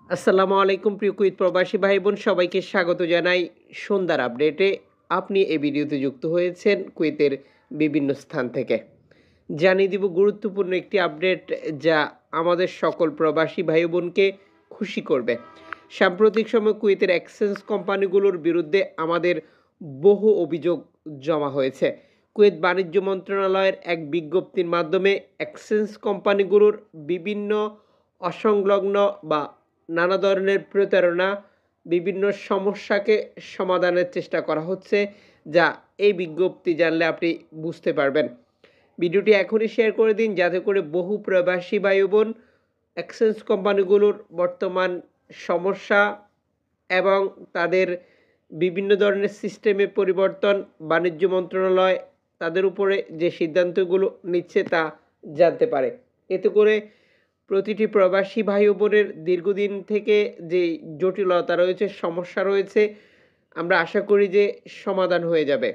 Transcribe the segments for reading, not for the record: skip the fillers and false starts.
আসসালামু আলাইকুম প্রিয় কুয়েত প্রবাসী ভাই বোন সবাইকে স্বাগত জানাই সন্ধ্যার আপডেটে। আপনি এই ভিডিওতে যুক্ত হয়েছেন কুয়েতের বিভিন্ন স্থান থেকে। জানিয়ে দিব গুরুত্বপূর্ণ একটি আপডেট যা আমাদের সকল প্রবাসী ভাই বোনকে খুশি করবে। সাম্প্রতিক সময় কুয়েতের এক্সচেঞ্জ কোম্পানিগুলোর বিরুদ্ধে আমাদের বহু অভিযোগ জমা হয়েছে। কুয়েত বাণিজ্য মন্ত্রণালয়ের এক বিজ্ঞপ্তির মাধ্যমে এক্সচেঞ্জ কোম্পানিগুলোর বিভিন্ন অসংলগ্ন বা নানা ধরনের প্রতারণা, বিভিন্ন সমস্যাকে সমাধানের চেষ্টা করা হচ্ছে, যা এই বিজ্ঞপ্তি জানলে আপনি বুঝতে পারবেন। ভিডিওটি এখনই শেয়ার করে দিন যাতে করে বহু প্রবাসী ভাই বোন এক্সচেঞ্জ কোম্পানিগুলোর বর্তমান সমস্যা এবং তাদের বিভিন্ন ধরনের সিস্টেমে পরিবর্তন, বাণিজ্য মন্ত্রণালয় তাদের উপরে যে সিদ্ধান্তগুলো নিচ্ছে তা জানতে পারে। এতে করে প্রতিটি প্রবাসী ভাই বোনের দীর্ঘদিন থেকে যে জটিলতা রয়েছে, সমস্যা রয়েছে, আমরা আশা করি যে সমাধান হয়ে যাবে।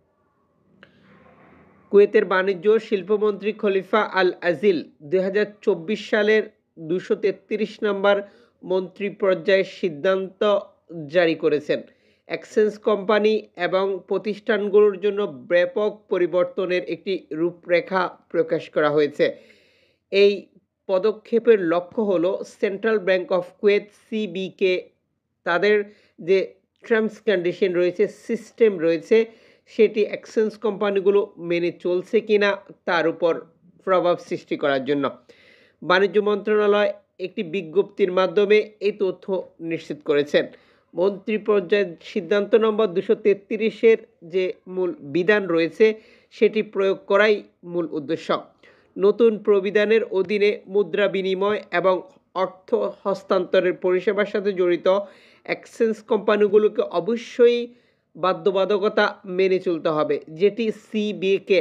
কুয়েতের বাণিজ্য ও শিল্পমন্ত্রী খলিফা আল আজিল 2024 সালের 233 নম্বর মন্ত্রী পর্যায়ের সিদ্ধান্ত জারি করেছেন। এক্সচেঞ্জ কোম্পানি এবং প্রতিষ্ঠানগুলোর জন্য ব্যাপক পরিবর্তনের একটি রূপরেখা প্রকাশ করা হয়েছে। এই পদক্ষেপের লক্ষ্য হলো central bank of Kuwait CBK তাদের যে টার্মস কন্ডিশন রয়েছে, সিস্টেম রয়েছে, সেটি এক্সচেঞ্জ কোম্পানিগুলো মেনে চলছে কিনা তার উপর প্রভাব সৃষ্টি করার জন্য বাণিজ্য মন্ত্রণালয় একটি বিজ্ঞপ্তির মাধ্যমে এই তথ্য নিশ্চিত করেছেন। মন্ত্রী পর্যায়ের সিদ্ধান্ত নম্বর 233-এর যে মূল বিধান রয়েছে সেটি প্রয়োগ করাই মূল উদ্দেশ্য। নতুন প্রবিধানের অধীনে মুদ্রা বিনিময় এবং অর্থ হস্তান্তরের পরিষেবার সাথে জড়িত এক্সচেঞ্জ কোম্পানিগুলোকে অবশ্যই বাধ্যবাধকতা মেনে চলতে হবে, যেটি সিবিকে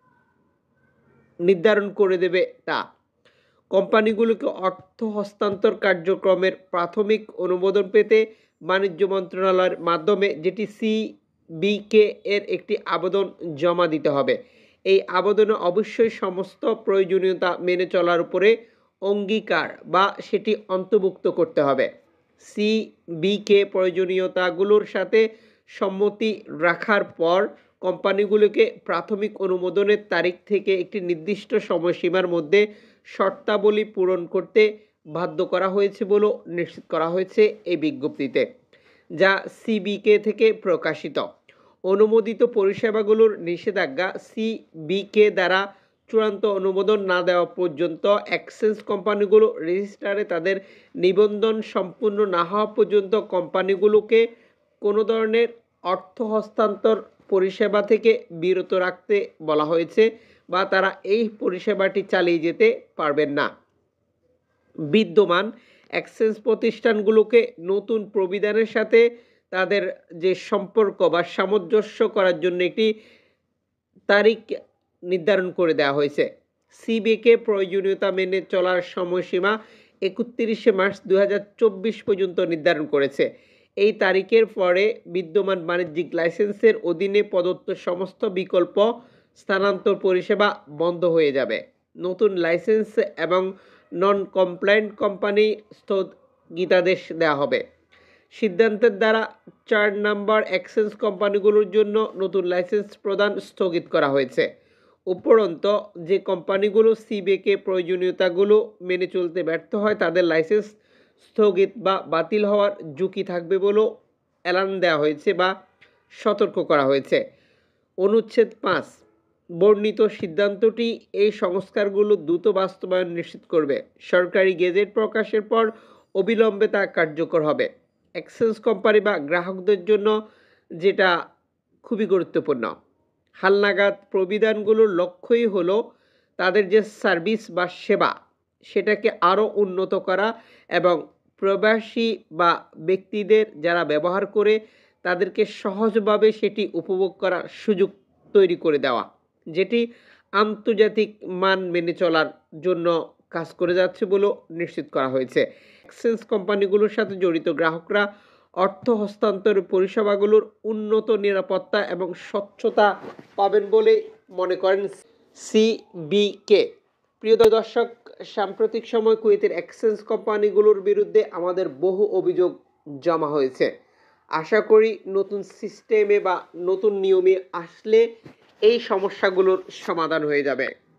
নির্ধারণ করে দেবে তা। কোম্পানিগুলোকে অর্থ হস্তান্তর কার্যক্রমের প্রাথমিক অনুমোদন পেতে বাণিজ্য মন্ত্রণালয়ের মাধ্যমে যেটি সিবিকে এর একটি আবেদন জমা দিতে হবে। এই আবেদনে অবশ্যই সমস্ত প্রয়োজনীয়তা মেনে চলার উপরে অঙ্গীকার বা সেটি অন্তর্ভুক্ত করতে হবে। সিবিকে প্রয়োজনীয়তাগুলোর সাথে সম্মতি রাখার পর কোম্পানিগুলোকে প্রাথমিক অনুমোদনের তারিখ থেকে একটি নির্দিষ্ট সময়সীমার মধ্যে শর্তাবলী পূরণ করতে বাধ্য করা হয়েছে বলেও নিশ্চিত করা হয়েছে এই বিজ্ঞপ্তিতে, যা সিবিকে থেকে প্রকাশিত। অনুমোদিত পরিষেবাগুলোর নিষেধাজ্ঞা সিবিকে দ্বারা চূড়ান্ত অনুমোদন না দেওয়া পর্যন্ত এক্সচেঞ্জ কোম্পানিগুলো রেজিস্ট্রারে তাদের নিবন্ধন সম্পূর্ণ না হওয়া পর্যন্ত কোম্পানিগুলোকে কোনো ধরনের অর্থ হস্তান্তর পরিষেবা থেকে বিরত রাখতে বলা হয়েছে বা তারা এই পরিষেবাটি চালিয়ে যেতে পারবেন না। বিদ্যমান এক্সচেঞ্জ প্রতিষ্ঠানগুলোকে নতুন প্রবিধানের সাথে তাদের যে সম্পর্ক বা সামঞ্জস্য করার জন্য একটি তারিখ নির্ধারণ করে দেওয়া হয়েছে। সিবিকে প্রয়োজনীয়তা মেনে চলার সময়সীমা 31 মার্চ 2024 পর্যন্ত নির্ধারণ করেছে। এই তারিখের পরে বিদ্যমান বাণিজ্যিক লাইসেন্সের অধীনে প্রদত্ত সমস্ত বিকল্প স্থানান্তর পরিষেবা বন্ধ হয়ে যাবে। নতুন লাইসেন্স এবং নন কমপ্লায়েন্ট কোম্পানি স্থগিতাদেশ দেওয়া হবে। সিদ্ধান্তের দ্বারা 4 নম্বর এক্সচেঞ্জ কোম্পানিগুলোর জন্য নতুন লাইসেন্স প্রদান স্থগিত করা হয়েছে। উপরন্ত যে কোম্পানিগুলো সিবিকে প্রয়োজনীয়তাগুলো মেনে চলতে ব্যর্থ হয় তাদের লাইসেন্স স্থগিত বা বাতিল হওয়ার ঝুঁকি থাকবে বলেও এলান দেওয়া হয়েছে বা সতর্ক করা হয়েছে। অনুচ্ছেদ 5 বর্ণিত সিদ্ধান্তটি এই সংস্কারগুলো দ্রুত বাস্তবায়ন নিশ্চিত করবে। সরকারি গেজেট প্রকাশের পর অবিলম্বে তা কার্যকর হবে। এক্সচেঞ্জ কোম্পানি বা গ্রাহকদের জন্য যেটা খুবই গুরুত্বপূর্ণ, হালনাগাদ প্রবিধানগুলোর লক্ষ্যই হলো তাদের যে সার্ভিস বা সেবা সেটাকে আরও উন্নত করা এবং প্রবাসী বা ব্যক্তিদের যারা ব্যবহার করে তাদেরকে সহজভাবে সেটি উপভোগ করার সুযোগ তৈরি করে দেওয়া, যেটি আন্তর্জাতিক মান মেনে চলার জন্য কাজ করে যাচ্ছে বলেও নিশ্চিত করা হয়েছে। এক্সচেঞ্জ কোম্পানিগুলোর সাথে জড়িত গ্রাহকরা অর্থ হস্তান্তর পরিষেবাগুলোর উন্নত নিরাপত্তা এবং স্বচ্ছতা পাবেন বলে মনে করেন সিবিকে। প্রিয় দর্শক, সাম্প্রতিক সময় কুয়েতের এক্সচেঞ্জ কোম্পানিগুলোর বিরুদ্ধে আমাদের বহু অভিযোগ জমা হয়েছে। আশা করি নতুন সিস্টেমে বা নতুন নিয়মে আসলে এই সমস্যাগুলোর সমাধান হয়ে যাবে।